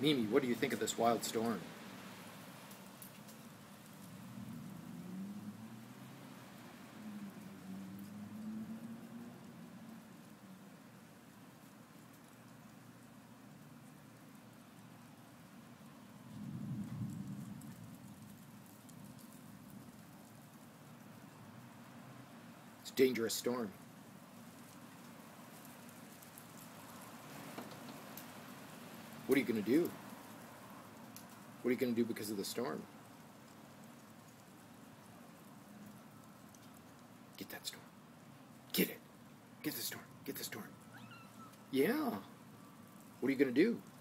MiMi, what do you think of this wild storm? It's a dangerous storm. What are you going to do? What are you going to do because of the storm? Get that storm. Get it. Get the storm. Get the storm. Yeah. What are you going to do?